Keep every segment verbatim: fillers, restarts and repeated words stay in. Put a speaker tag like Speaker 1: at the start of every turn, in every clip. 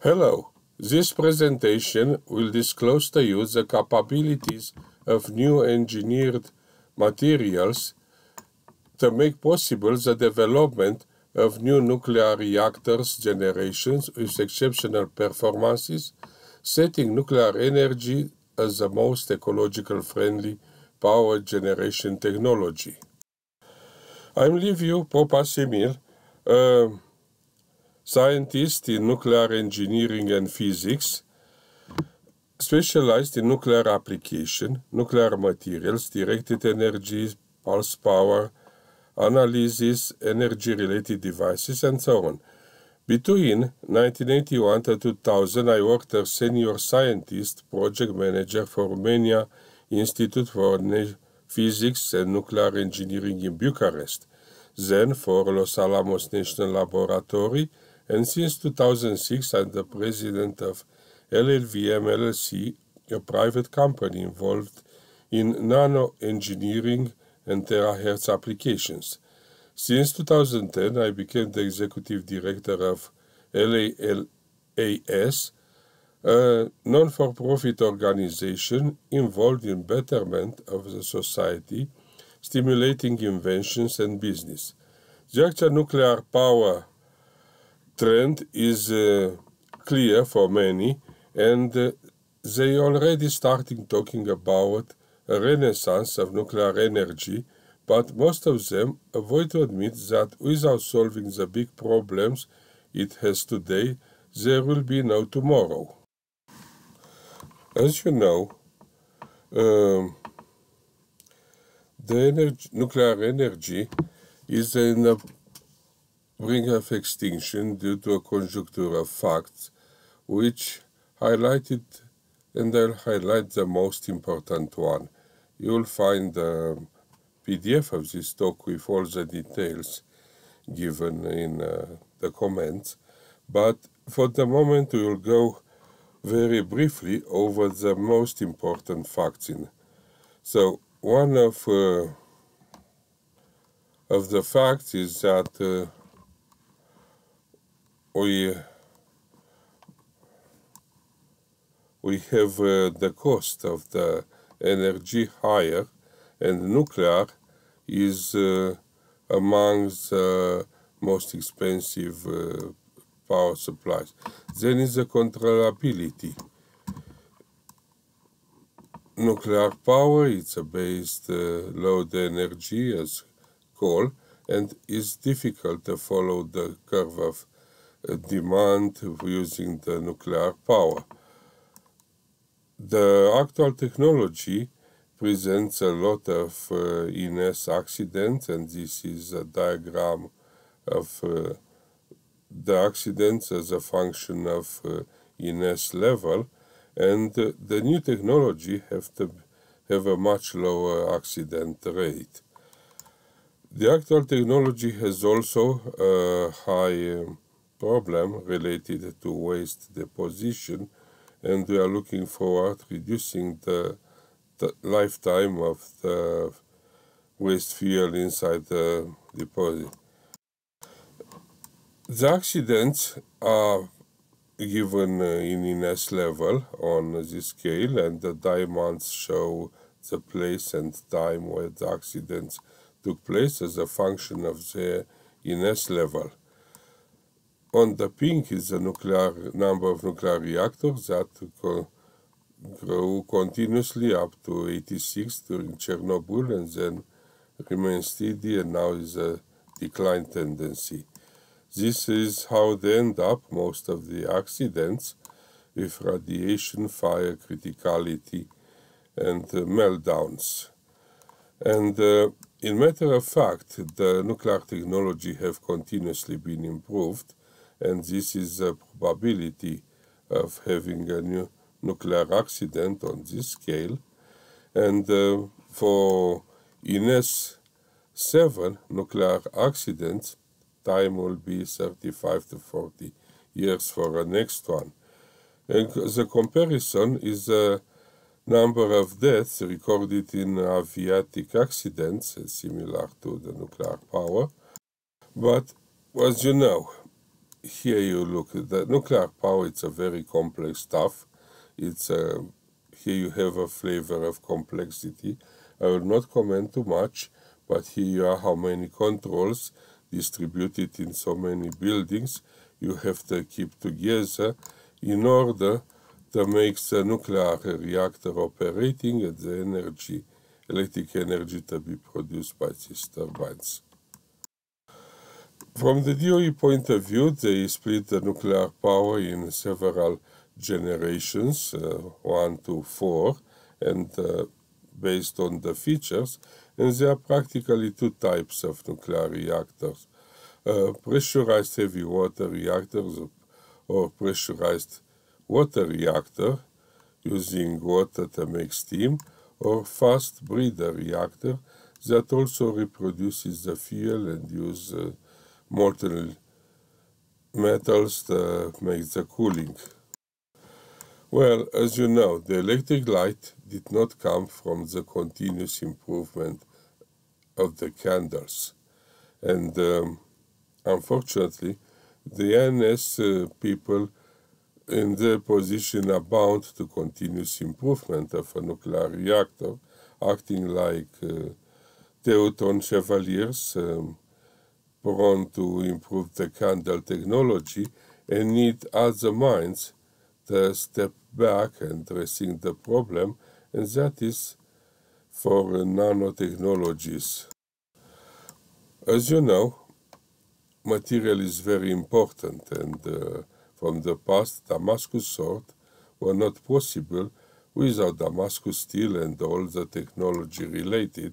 Speaker 1: Hello, this presentation will disclose to you the capabilities of new engineered materials to make possible the development of new nuclear reactors generations with exceptional performances, setting nuclear energy as the most ecological friendly power generation technology. I'm Liviu Popa-Semil, uh, scientist in nuclear engineering and physics, specialized in nuclear application, nuclear materials, directed energy, pulse power, analysis, energy-related devices, and so on. Between nineteen eighty-one to two thousand, I worked as senior scientist, project manager for Romania Institute for Physics and Nuclear Engineering in Bucharest, then for Los Alamos National Laboratory, and since two thousand six, I'm the president of L L V M L L C, a private company involved in nano engineering and terahertz applications. Since two thousand ten, I became the executive director of L A L A S, a non-for-profit organization involved in betterment of the society, stimulating inventions and business. The actual nuclear power trend is uh, clear for many, and uh, they already starting talking about a renaissance of nuclear energy, but most of them avoid to admit that without solving the big problems it has today, there will be no tomorrow. As you know, um, the energy, nuclear energy is in a brink of extinction due to a conjuncture of facts, which highlighted, and I'll highlight the most important one. You'll find the P D F of this talk with all the details given in uh, the comments, but for the moment we will go very briefly over the most important facts. In so one of uh, of the facts is that uh, we we have uh, the cost of the energy higher, and nuclear is uh, among the most expensive uh, power supplies. Then is the controllability. Nuclear power is a based uh, load energy as coal, and is difficult to follow the curve of uh, demand using the nuclear power. The actual technology presents a lot of uh, Ines accidents, and this is a diagram of uh, the accidents as a function of uh, Ines level, and uh, the new technology have to have a much lower accident rate. The actual technology has also a high um, problem related to waste deposition, and we are looking forward to reducing the, the lifetime of the waste fuel inside the deposit. The accidents are given uh, in Ines level on this scale, and the diamonds show the place and time where the accidents took place as a function of the Ines level. On the pink is the nuclear number of nuclear reactors that co grew continuously up to eighty-six during Chernobyl, and then remain steady, and now is a decline tendency. This is how they end up, most of the accidents, with radiation, fire, criticality, and uh, meltdowns. And uh, in matter of fact, the nuclear technology have continuously been improved, and this is the probability of having a new nuclear accident on this scale. And uh, for Ines seven nuclear accidents, time will be thirty-five to forty years for the next one. And the comparison is the number of deaths recorded in aviatic accidents, similar to the nuclear power. But as you know, here you look, the nuclear power, it's a very complex stuff. It's a, here you have a flavor of complexity. I will not comment too much, but here you are how many controls distributed in so many buildings you have to keep together in order to make the nuclear reactor operating and the energy, electric energy to be produced by these turbines. From the D O E point of view, they split the nuclear power in several generations, uh, one to four, and uh, based on the features, and there are practically two types of nuclear reactors. Uh, pressurized heavy water reactors or pressurized water reactor using water to make steam, or fast breeder reactor that also reproduces the fuel and use uh, molten metals to make the cooling. Well, as you know, the electric light did not come from the continuous improvement of the candles. And um, unfortunately, the N S uh, people in their position are bound to continuous improvement of a nuclear reactor, acting like uh, Teuton chevaliers, um, prone to improve the candle technology, and need other minds to step back and addressing the problem, and that is for uh, nanotechnologies. As you know, material is very important, and uh, from the past, Damascus sword were not possible without Damascus steel and all the technology related.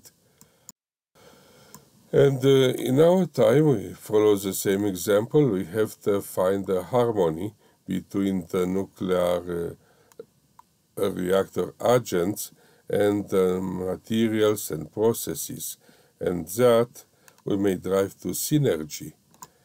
Speaker 1: And uh, in our time, we follow the same example. We have to find a harmony between the nuclear uh, reactor agents and the materials and processes, and that we may drive to synergy.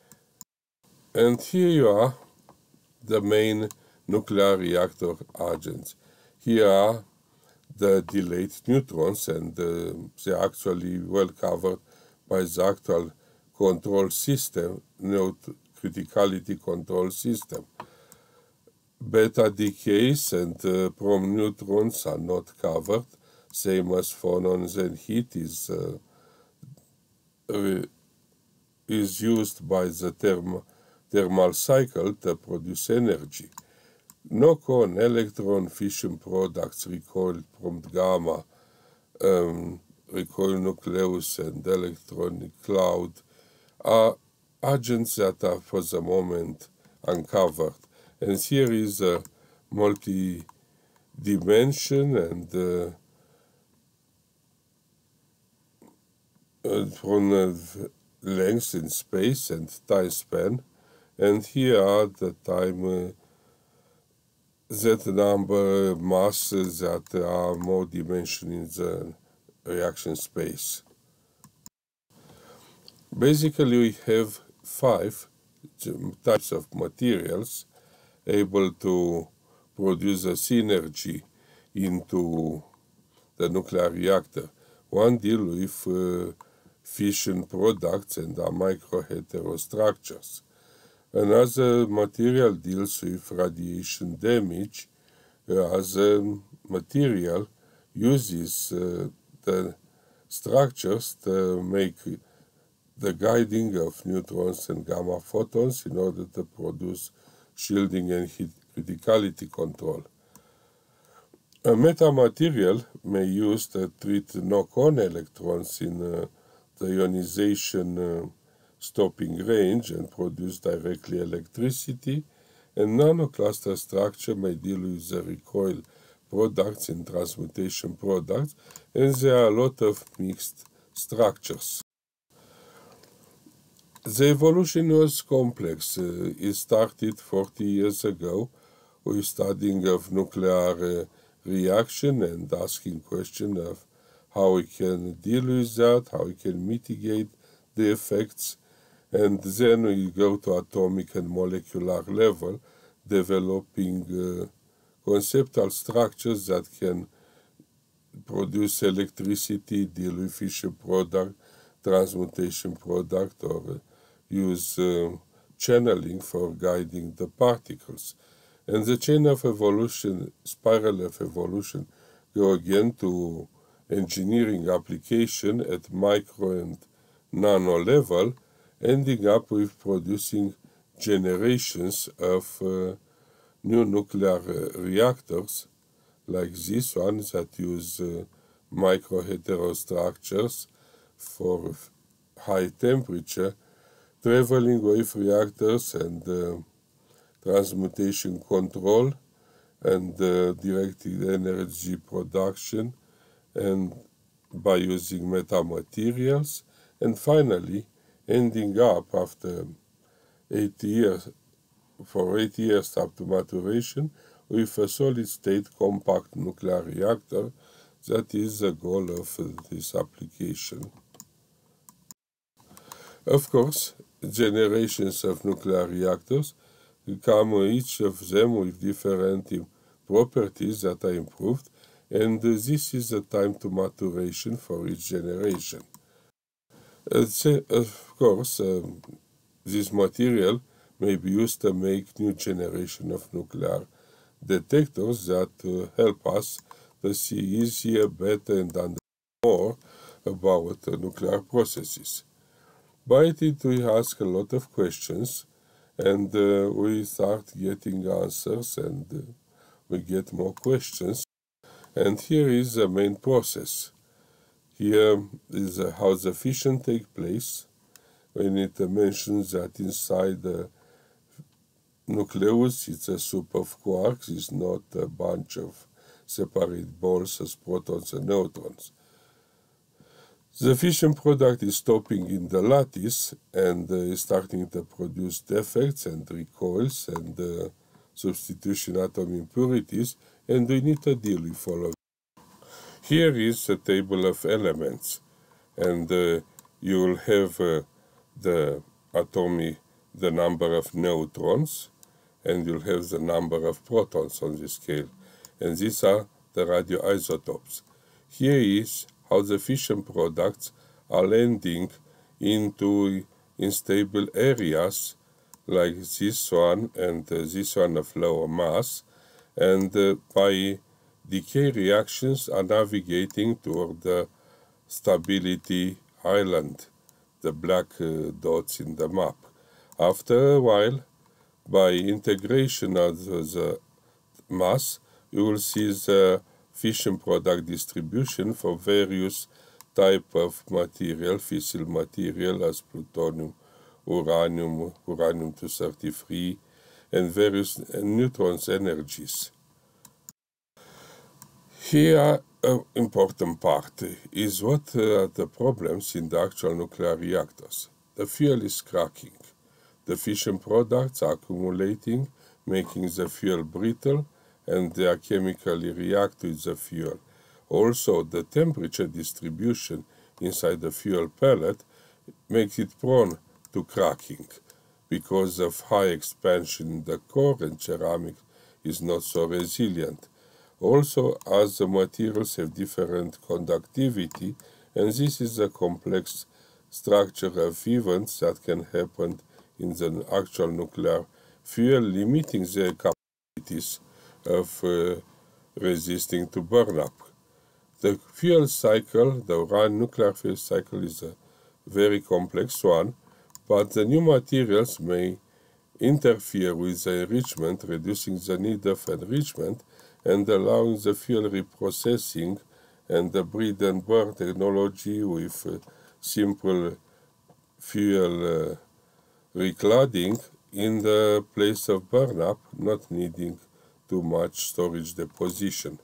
Speaker 1: And here you are, the main nuclear reactor agents. Here are the delayed neutrons, and uh, they're actually well covered by the actual control system, neut- criticality control system. Beta decays and uh, prom neutrons are not covered, same as phonons, and heat is, uh, uh, is used by the therm thermal cycle to produce energy. Knock-on electron fission products, recoil prompt gamma, um, recoil nucleus, and electronic cloud are agents that are for the moment uncovered. And here is a multi-dimension and uh, uh, from uh, length in space and time span. And here are the time uh, that number masses that are more dimension in the reaction space. Basically, we have five types of materials able to produce a synergy into the nuclear reactor. One deal with uh, fission products and are microheterostructures. Another material deals with radiation damage, as a material uses uh, the structures to make the guiding of neutrons and gamma photons in order to produce shielding and heat criticality control. A metamaterial may use to treat knock-on electrons in uh, the ionization uh, stopping range and produce directly electricity, and nanocluster structure may deal with the recoil products and transmutation products, and there are a lot of mixed structures. The evolution was complex. Uh, it started forty years ago with studying of nuclear uh, reaction and asking question of how we can deal with that, how we can mitigate the effects, and then we go to atomic and molecular level, developing uh, conceptual structures that can produce electricity, deal with fission product, transmutation product, or uh, use uh, channeling for guiding the particles. And the chain of evolution, spiral of evolution, go again to engineering application at micro and nano level, ending up with producing generations of uh, new nuclear uh, reactors, like this one that use uh, microheterostructures for high temperature, traveling wave reactors and uh, transmutation control and uh, directed energy production, and by using metamaterials, and finally ending up after eight years, for eight years up to maturation, with a solid-state compact nuclear reactor. That is the goal of uh, this application. Of course, generations of nuclear reactors come each of them with different properties that are improved, and this is the time to maturation for each generation. Of course, um, this material may be used to make new generation of nuclear detectors that uh, help us to see easier, better, and understand more about uh, nuclear processes. By it, we ask a lot of questions, and uh, we start getting answers, and uh, we get more questions. And here is the main process. Here is uh, how the fission takes place, when it uh, mentions that inside the nucleus it's a soup of quarks, it's not a bunch of separate balls as protons and neutrons. The fission product is stopping in the lattice and uh, is starting to produce defects and recoils and uh, substitution atom impurities, and we need to deal with all of it. Here is a table of elements, and uh, you will have uh, the atomic, the number of neutrons, and you'll have the number of protons on the scale. And these are the radioisotopes. Here is how the fission products are landing into unstable areas, like this one and uh, this one of lower mass, and uh, by decay reactions are navigating toward the stability island, the black uh, dots in the map. After a while, by integration of the mass, you will see the fission product distribution for various type of material, fissile material as plutonium, uranium, uranium two thirty-three, and various neutrons energies. Here, an important part is what are the problems in the actual nuclear reactors. The fuel is cracking. The fission products are accumulating, making the fuel brittle, and they are chemically react with the fuel. Also, the temperature distribution inside the fuel pellet makes it prone to cracking because of high expansion in the core, and ceramic is not so resilient. Also, as the materials have different conductivity, and this is a complex structure of events that can happen in the actual nuclear fuel, limiting their capabilities of uh, resisting to burnup. The fuel cycle, the Uran nuclear fuel cycle, is a very complex one, but the new materials may interfere with the enrichment, reducing the need of enrichment and allowing the fuel reprocessing and the breed and burn technology with uh, simple fuel uh, recladding in the place of burnup, not needing too much storage deposition.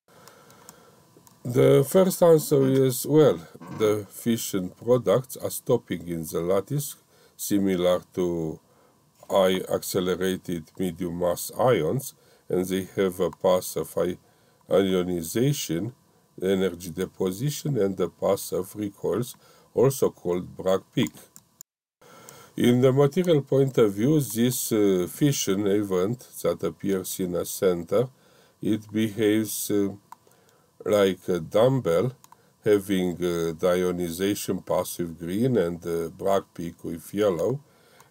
Speaker 1: The first answer is, well, the fission products are stopping in the lattice, similar to high accelerated medium mass ions, and they have a path of ionization, energy deposition, and a path of recoils, also called Bragg peak. In the material point of view, this uh, fission event that appears in a center, it behaves uh, like a dumbbell, having uh, the ionization path with green and the Bragg peak with yellow,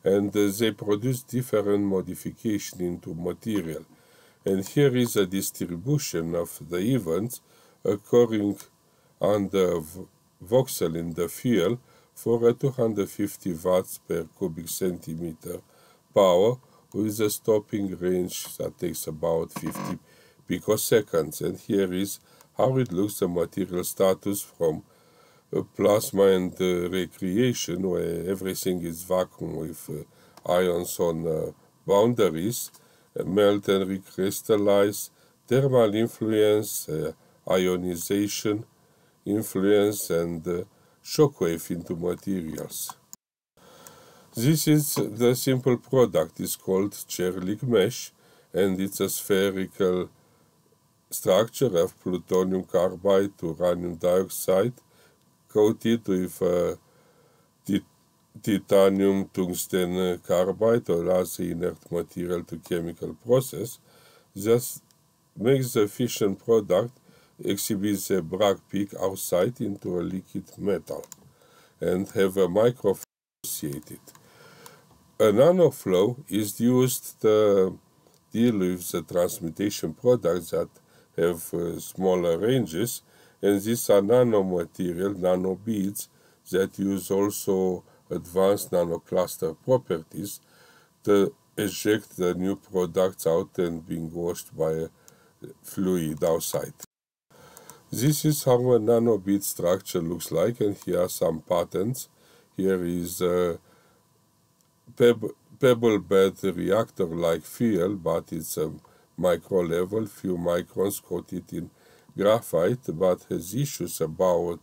Speaker 1: and uh, they produce different modification into material. And here is a distribution of the events occurring on the voxel in the fuel for a two hundred fifty watts per cubic centimeter power with a stopping range that takes about fifty picoseconds. And here is how it looks, the material status from uh, plasma and uh, recreation, where everything is vacuum with uh, ions on uh, boundaries, uh, melt and recrystallize, thermal influence, uh, ionization influence, and uh, shockwave into materials. This is the simple product. It's called Czerlik mesh, and it's a spherical structure of plutonium carbide, uranium dioxide, coated with uh, tit titanium tungsten carbide or other inert material to chemical process. Just makes the fission product, exhibits a Bragg peak outside into a liquid metal, and have a microflow associated. A nanoflow is used to deal with the transmutation products that have uh, smaller ranges, and these are nanomaterial, nano beads, that use also advanced nanocluster properties to eject the new products out and being washed by a fluid outside. This is how a nanobead structure looks like, and here are some patterns. Here is a pebble, pebble bed reactor like fuel, but it's a micro level, few microns, coated in graphite, but has issues about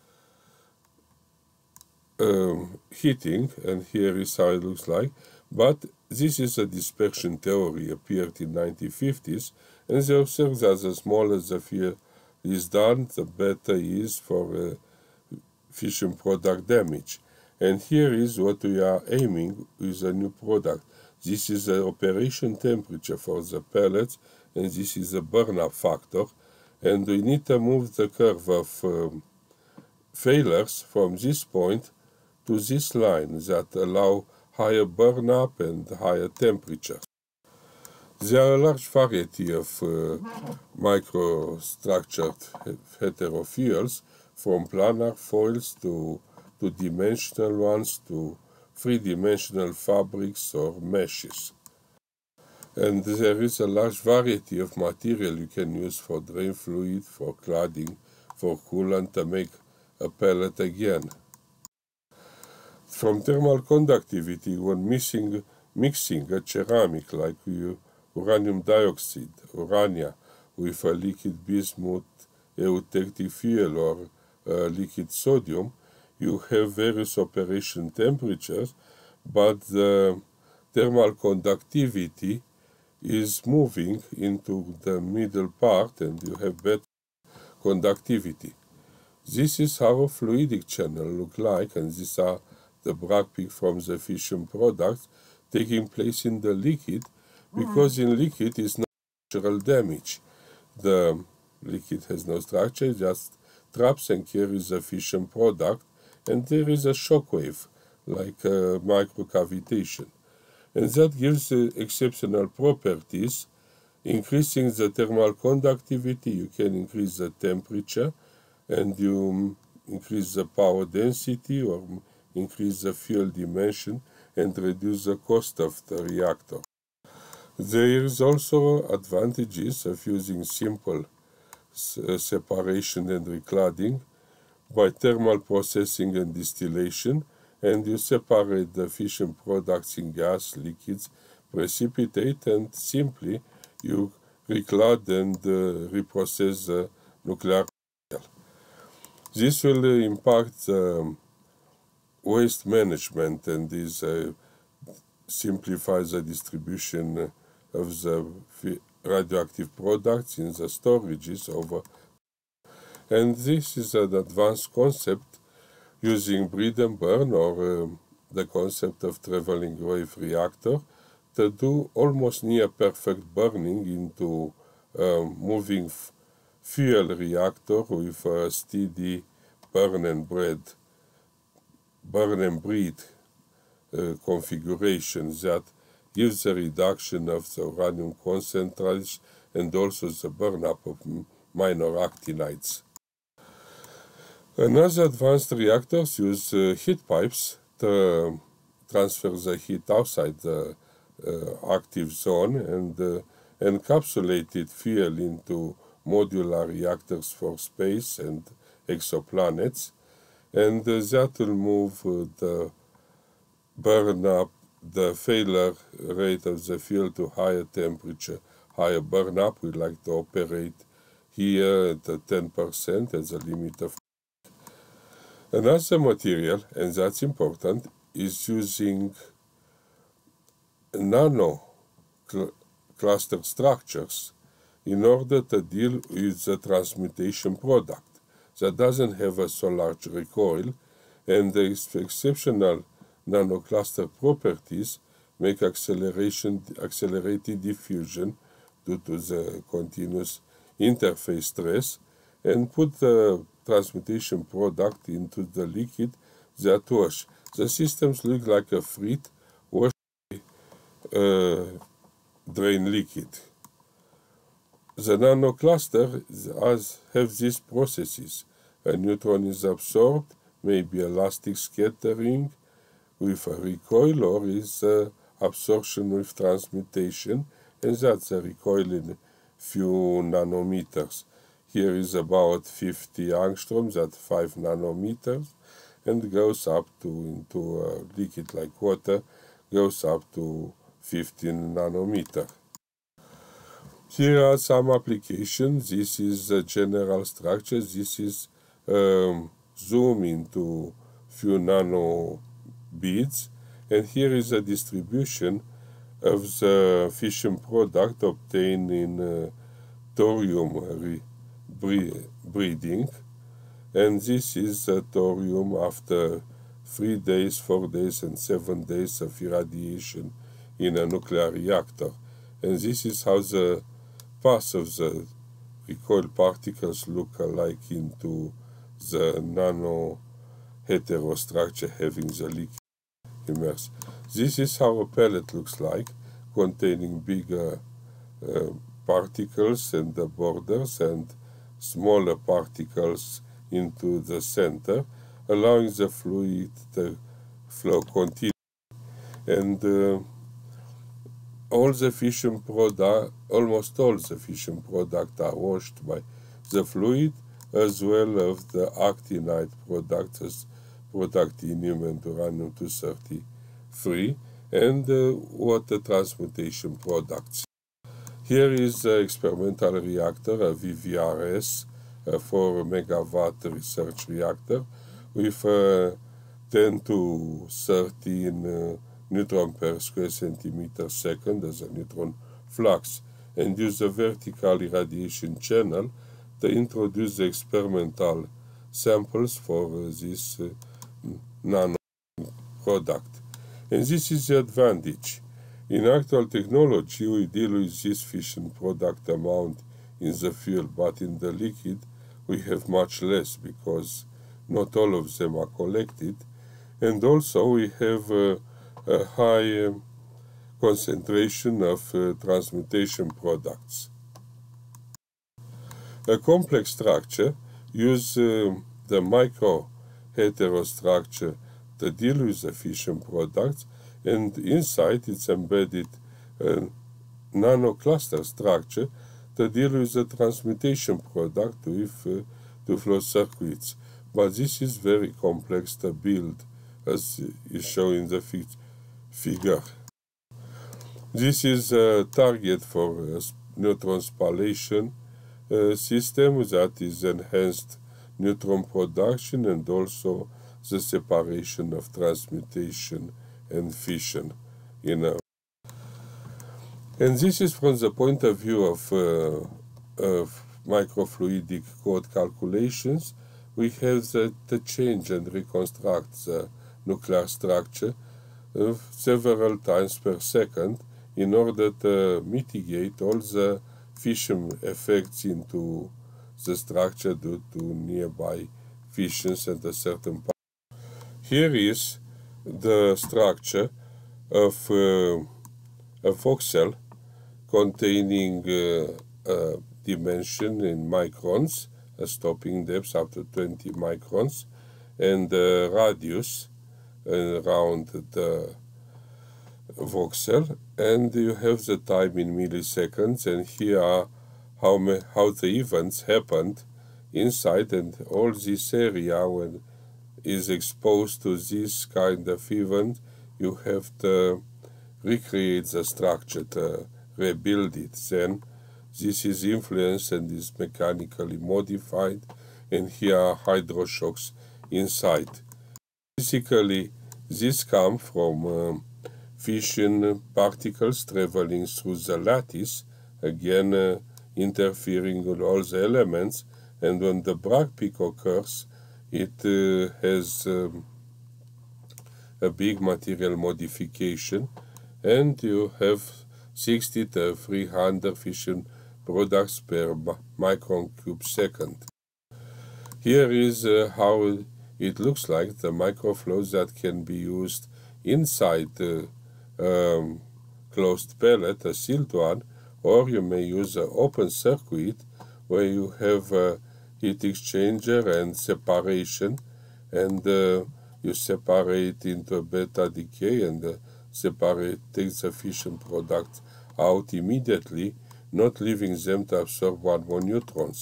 Speaker 1: um, heating, and here is how it looks like. But this is a dispersion theory, appeared in nineteen fifties, and they observed that the smaller the fuel is done, the better is for uh, fission product damage. And here is what we are aiming with a new product. This is the operation temperature for the pellets, and this is the burn-up factor. And we need to move the curve of um, failures from this point to this line that allow higher burn-up and higher temperature. There are a large variety of uh, microstructured heterofuels, from planar foils to two-dimensional ones to three-dimensional fabrics or meshes. And there is a large variety of material you can use for drain fluid, for cladding, for coolant to make a pellet again. From thermal conductivity, when mixing, mixing a ceramic like uranium dioxide, urania, with a liquid bismuth eutectic fuel or uh, liquid sodium, you have various operation temperatures, but the thermal conductivity is moving into the middle part, and you have better conductivity. This is how a fluidic channel looks like, and these are the Bragg peak from the fission products taking place in the liquid, because in liquid is no structural damage. The liquid has no structure, just traps and carries the fission product, and there is a shock wave, like a microcavitation. And that gives uh, exceptional properties. Increasing the thermal conductivity, you can increase the temperature, and you increase the power density or increase the fuel dimension and reduce the cost of the reactor. There is also advantages of using simple separation and recladding by thermal processing and distillation, and you separate the fission products in gas, liquids, precipitate, and simply you reclad and uh, reprocess the nuclear material. This will uh, impact um, waste management, and this uh, simplifies the distribution of the radioactive products in the storages over. And this is an advanced concept using breed and burn, or um, the concept of traveling wave reactor, to do almost near perfect burning into a moving fuel reactor with a steady burn and breed, burn and breed uh, configuration that gives a reduction of the uranium concentration and also the burn-up of minor actinides. Another advanced reactors use uh, heat pipes to transfer the heat outside the uh, active zone and uh, encapsulated fuel into modular reactors for space and exoplanets, and uh, that will move uh, the burn up, the failure rate of the fuel to higher temperature, higher burn up. We like to operate here at the ten percent as a limit of. Another material, and that's important, is using nano cl cluster structures in order to deal with the transmutation product that doesn't have a so large recoil, and the exceptional nanocluster properties make acceleration, accelerated diffusion due to the continuous interface stress, and put the transmutation product into the liquid that wash. The systems look like a frit wash uh, drain liquid. The nanocluster has have these processes. A neutron is absorbed, maybe elastic scattering with a recoil, or is uh, absorption with transmutation, and that's a recoil in few nanometers. Here is about fifty angstroms at five nanometers, and goes up to, into a liquid like water, goes up to fifteen nanometer. Here are some applications. This is a general structure. This is um, zoom into few nano beads, and here is a distribution of the fission product obtained in uh, thorium breeding, and this is uh, thorium after three days, four days, and seven days of irradiation in a nuclear reactor. And this is how the path of the recoil particles look alike into the nano heterostructure having the liquid immersed. This is how a pellet looks like, containing bigger uh, particles and the borders and smaller particles into the center, allowing the fluid to flow continuously. And uh, all the fission product, almost all the fission product are washed by the fluid, as well as the actinide products, as protactinium and uranium two thirty-three, and uh, water transmutation products. Here is the experimental reactor, a V V R S, a four megawatt research reactor with uh, ten to thirteen uh, neutron per square centimeter second as a neutron flux, and use a vertical irradiation channel to introduce the experimental samples for uh, this uh, nano product. And this is the advantage. In actual technology, we deal with this fission product amount in the fuel, but in the liquid, we have much less because not all of them are collected. And also, we have uh, a high uh, concentration of uh, transmutation products. A complex structure uses uh, the micro heterostructure to deal with the fission products, and inside it's embedded a nanocluster structure to deal with the transmutation product with uh, the flow circuits. But this is very complex to build, as is shown in the fi figure. This is a target for a neutron spallation uh, system that is enhanced neutron production and also the separation of transmutation and fission. You know. And this is from the point of view of, uh, of microfluidic code calculations. We have the, to change and reconstruct the nuclear structure uh, several times per second in order to mitigate all the fission effects into the structure due to nearby fissions at a certain point. Here is the structure of uh, a voxel containing uh, a dimension in microns, a stopping depth up to twenty microns, and the radius around the voxel, and you have the time in milliseconds, and here are how, how the events happened inside, and all this area when is exposed to this kind of event, you have to recreate the structure, to rebuild it. Then this is influenced and is mechanically modified, and here are hydroshocks inside. Basically, this comes from um, fission particles traveling through the lattice, again uh, interfering with all the elements, and when the Bragg peak occurs, it uh, has um, a big material modification, and you have sixty to three hundred fission products per micron cube second. Here is uh, how it looks like, the microflows that can be used inside the um, closed pellet, a sealed one, or you may use an open circuit where you have a heat exchanger and separation, and uh, you separate into a beta decay and uh, separate, take the fission product out immediately, not leaving them to absorb one more neutrons.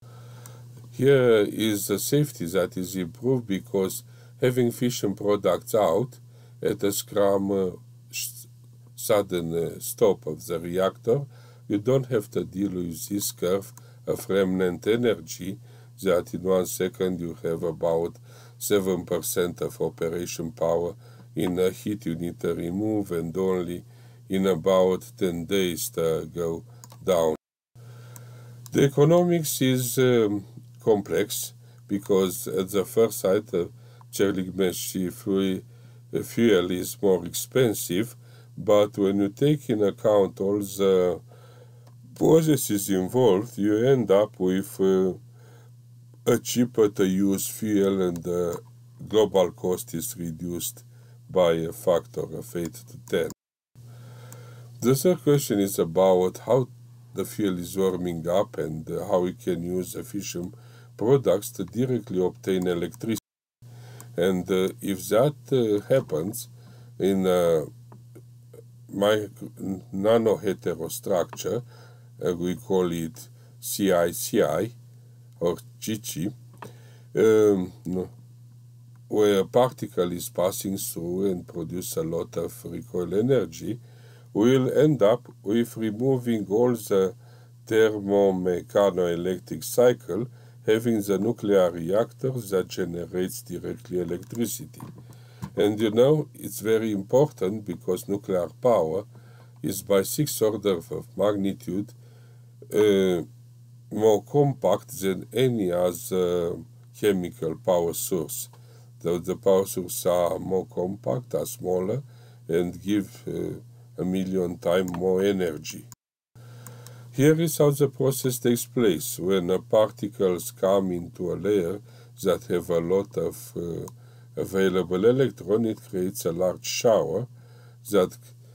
Speaker 1: Here is the safety that is improved because having fission products out at a scrum uh, sudden uh, stop of the reactor, you don't have to deal with this curve of remnant energy that in one second you have about seven percent of operation power in a heat you need to remove, and only in about ten days to go down. The economics is um, complex because at the first sight uh, Černik-Mešči fuel is more expensive, but when you take in account all the processes involved, you end up with uh, a cheaper to use fuel, and the global cost is reduced by a factor of eight to ten. The third question is about how the fuel is warming up and uh, how we can use fission products to directly obtain electricity. And uh, if that uh, happens in a nanoheterostructure, uh, we call it C I C I or G G, um, where a particle is passing through and produce a lot of recoil energy, we'll end up with removing all the thermomechanoelectric cycle, having the nuclear reactor that generates directly electricity. And you know, it's very important because nuclear power is by six orders of magnitude uh, more compact than any other chemical power source. Though the power sources are more compact, are smaller, and give uh, a million times more energy. Here is how the process takes place. When uh, particles come into a layer that have a lot of uh, available electron, it creates a large shower that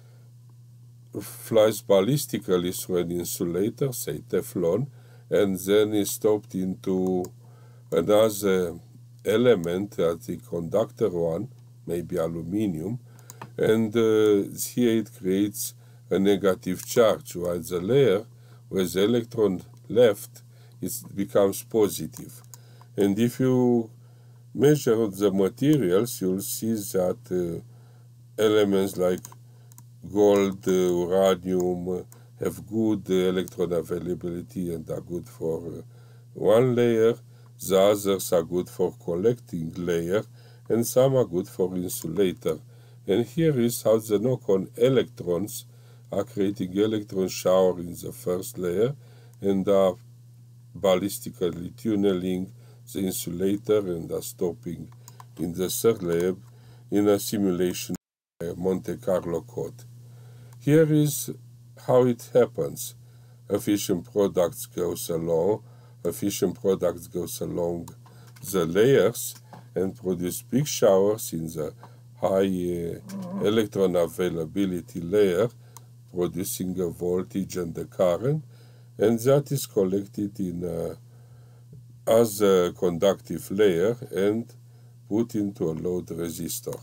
Speaker 1: flies ballistically through an insulator, say Teflon, and then is stopped into another element, uh, the conductor one, maybe aluminium, and uh, here it creates a negative charge, while the layer where the electron left, it becomes positive. And if you measure the materials, you'll see that uh, elements like gold, uh, uranium uh, have good uh, electron availability and are good for uh, one layer. The others are good for collecting layer, and some are good for insulator. And here is how the knock-on electrons are creating electron shower in the first layer and are ballistically tunneling the insulator and are stopping in the third layer in a simulation Monte Carlo code. Here is how it happens. A fission product goes along, a fission product goes along the layers and produce big showers in the high uh, electron availability layer producing a voltage and a current, and that is collected in a, as a conductive layer and put into a load resistor.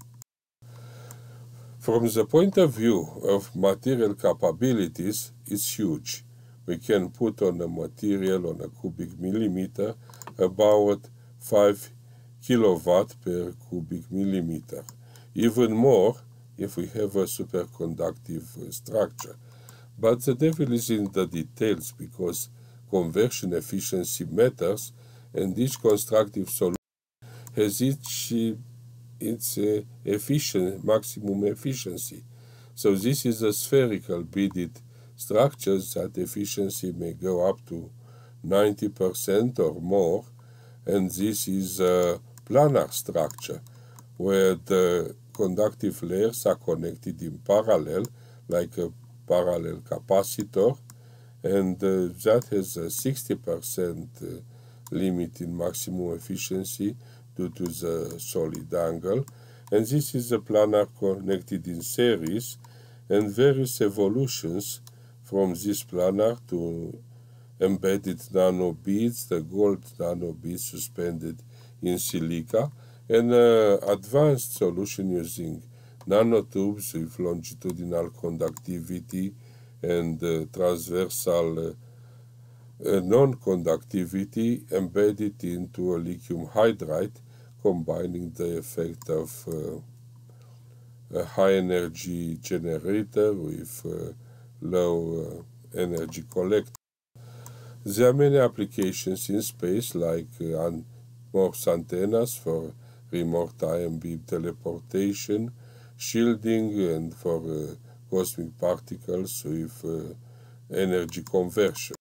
Speaker 1: From the point of view of material capabilities, it's huge. We can put on a material on a cubic millimeter about five kilowatt per cubic millimeter. Even more if we have a superconductive structure. But the devil is in the details, because conversion efficiency matters, and each constructive solution has each its uh, efficient maximum efficiency. So this is a spherical beaded structure that efficiency may go up to ninety percent or more, and this is a planar structure where the conductive layers are connected in parallel like a parallel capacitor, and uh, that has a sixty percent uh, limit in maximum efficiency due to the solid angle, and this is a planar connected in series, and various evolutions from this planar to embedded nano beads, the gold nano beads suspended in silica, and uh, advanced solution using nanotubes with longitudinal conductivity and uh, transversal uh, uh, non-conductivity embedded into a lithium hydride, combining the effect of uh, a high energy generator with uh, low uh, energy collector. There are many applications in space, like uh, Morse antennas for remote ion beam teleportation, shielding, and for uh, cosmic particles with uh, energy conversion.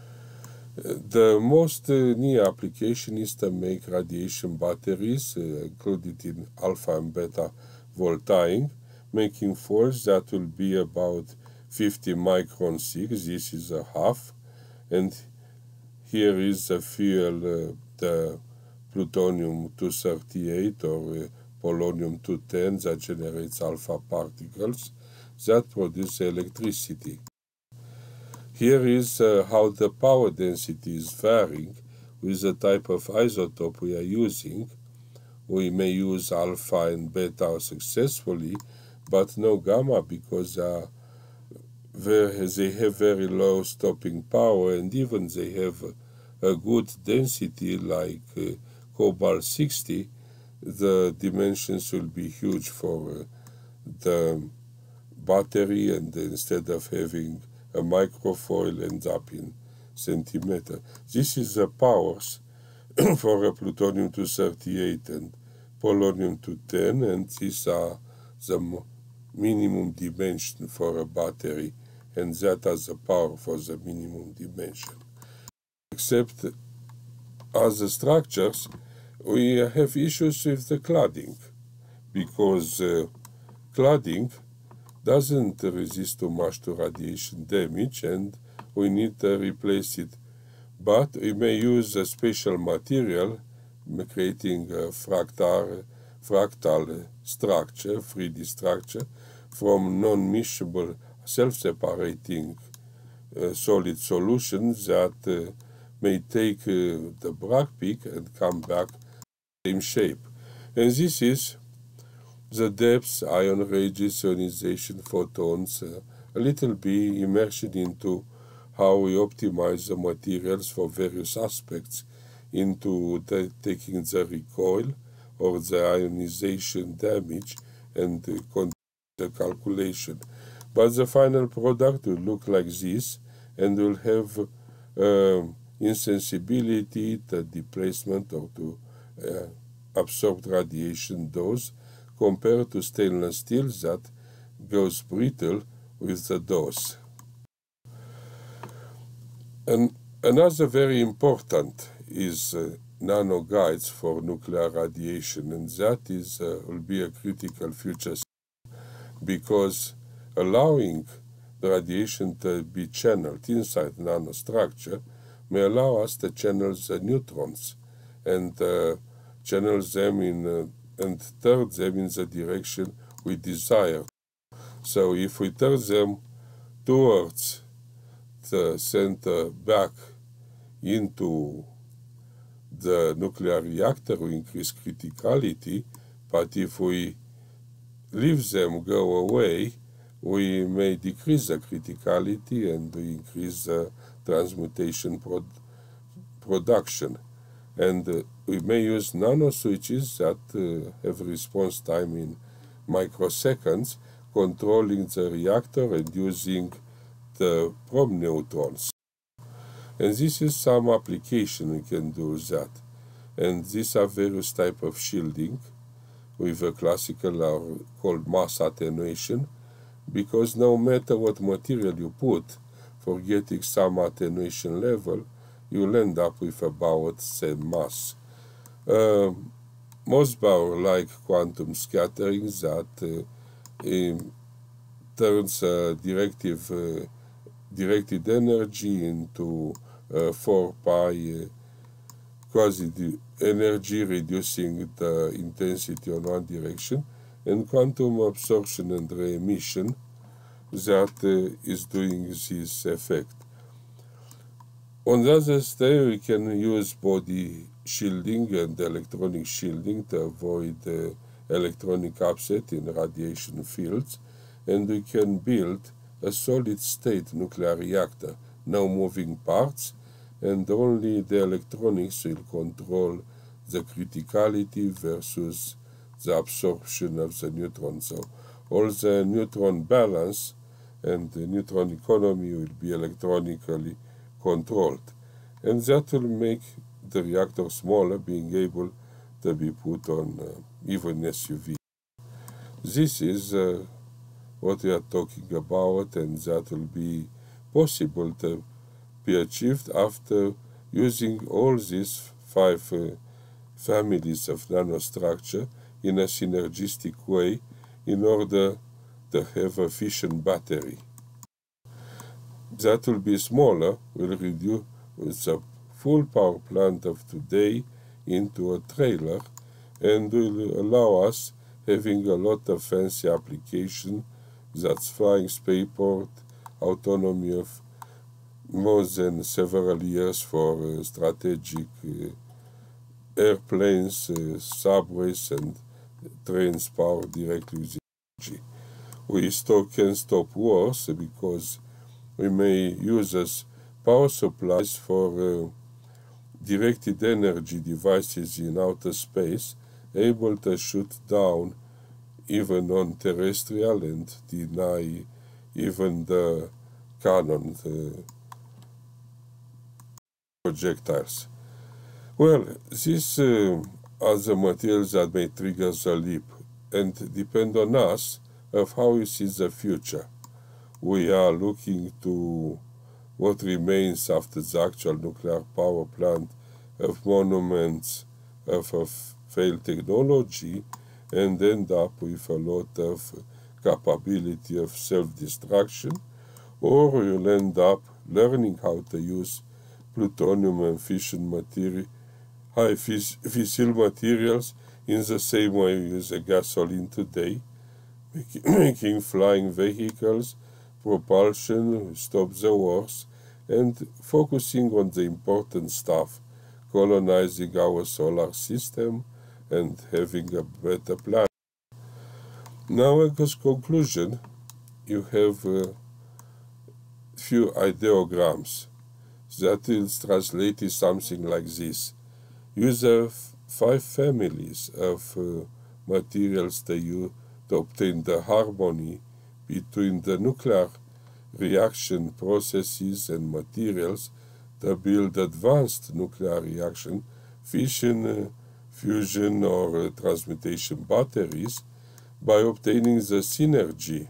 Speaker 1: The most uh, near application is to make radiation batteries, uh, included in alpha and beta voltaing, making foils that will be about fifty microns thick. This is a half, and here is the fuel, uh, the plutonium two thirty-eight or uh, polonium two ten that generates alpha particles that produce electricity. Here is uh, how the power density is varying with the type of isotope we are using. We may use alpha and beta successfully, but no gamma, because uh, they have very low stopping power, and even they have a, a good density like uh, cobalt sixty. The dimensions will be huge for uh, the battery, and instead of having a microfoil ends up in centimeter. This is the powers for a plutonium two thirty-eight and polonium two ten, and these are the minimum dimension for a battery, and that has the power for the minimum dimension. Except other structures, we have issues with the cladding, because uh, cladding doesn't resist too much to radiation damage, and we need to replace it. But we may use a special material, creating a fractal, fractal structure, three D structure, from non-miscible, self-separating uh, solid solutions that uh, may take uh, the Bragg peak and come back same shape. And this is the depths, ion ranges, ionization, photons, uh, a little bit immersion into how we optimize the materials for various aspects, into the, taking the recoil or the ionization damage and uh, the calculation. But the final product will look like this, and will have uh, insensibility to displacement or to uh, absorbed radiation dose, compared to stainless steel that goes brittle with the dose. And another very important is uh, nano guides for nuclear radiation, and that is uh, will be a critical future, because allowing the radiation to be channeled inside nanostructure may allow us to channel the neutrons and uh, channel them in uh, and turn them in the direction we desire. So if we turn them towards the center back into the nuclear reactor, we increase criticality, but if we leave them go away, we may decrease the criticality and we increase the transmutation prod production. And uh, we may use nano switches that uh, have response time in microseconds, controlling the reactor and using the probe neutrons. And this is some application we can do that. And these are various type of shielding with a classical or called mass attenuation, because no matter what material you put for getting some attenuation level, you'll end up with about the same mass. Uh, Mossbauer like quantum scattering that uh, um, turns uh, directive, uh, directed energy into uh, four pi uh, quasi energy, reducing the intensity on one direction, and quantum absorption and re-emission that uh, is doing this effect. On the other side, we can use body shielding and electronic shielding to avoid uh, electronic upset in radiation fields, and we can build a solid-state nuclear reactor, no moving parts, and only the electronics will control the criticality versus the absorption of the neutrons. So all the neutron balance and the neutron economy will be electronically controlled. And that will make the reactor smaller, being able to be put on uh, even S U V. This is uh, what we are talking about, and that will be possible to be achieved after using all these five uh, families of nanostructure in a synergistic way in order to have a fission battery. That will be smaller, will reduce the full power plant of today into a trailer, and will allow us having a lot of fancy application, that's flying spaceport, autonomy of more than several years for uh, strategic uh, airplanes, uh, subways, and trains powered directly with energy. We still can stop wars because we may use as power supplies for uh, directed energy devices in outer space, able to shoot down even on terrestrial and deny even the cannon, the projectiles. Well, these uh, are the materials that may trigger the leap and depend on us of how we see the future. We are looking to what remains after the actual nuclear power plant of monuments of, of failed technology and end up with a lot of capability of self-destruction, or we'll end up learning how to use plutonium and fission material, high fiss fissile materials in the same way we use a gasoline today, making, making flying vehicles, propulsion, stop the wars, and focusing on the important stuff, colonizing our solar system and having a better planet. Now, as conclusion, you have a few ideograms that is translated something like this. Use the five families of uh, materials that you to obtain the harmony between the nuclear reaction processes and materials to build advanced nuclear reaction, fission, uh, fusion, or uh, transmutation batteries by obtaining the synergy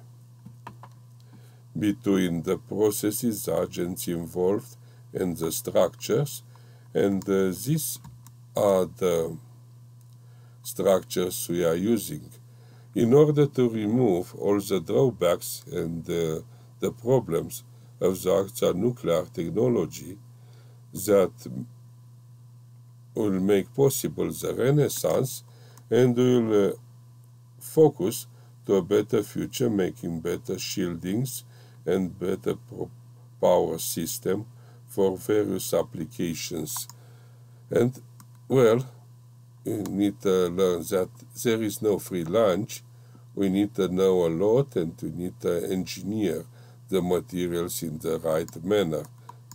Speaker 1: between the processes, agents involved, and the structures, and uh, these are the structures we are using. In order to remove all the drawbacks and uh, the problems of the actual nuclear technology that will make possible the renaissance and we'll uh, focus to a better future, making better shieldings and better power system for various applications. And, well, we need to learn that there is no free lunch. We need to know a lot, and we need to engineer the materials in the right manner.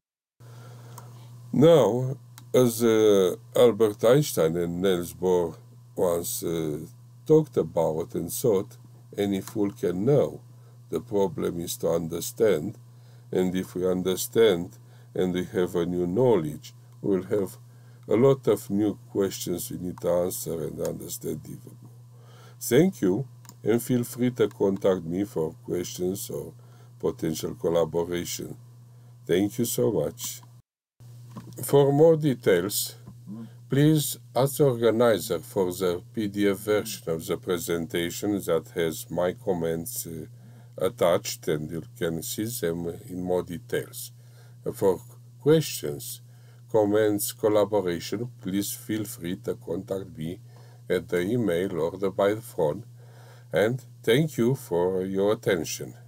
Speaker 1: Now, as uh, Albert Einstein and Niels Bohr once uh, talked about and thought, any fool can know. The problem is to understand, and if we understand and we have a new knowledge, we'll have a lot of new questions we need to answer and understand even more. Thank you, and feel free to contact me for questions or potential collaboration. Thank you so much. For more details, please ask the organizer for the P D F version of the presentation that has my comments uh, attached, and you can see them in more details. For questions, comments, collaboration, please feel free to contact me at the email or the by the phone, and thank you for your attention.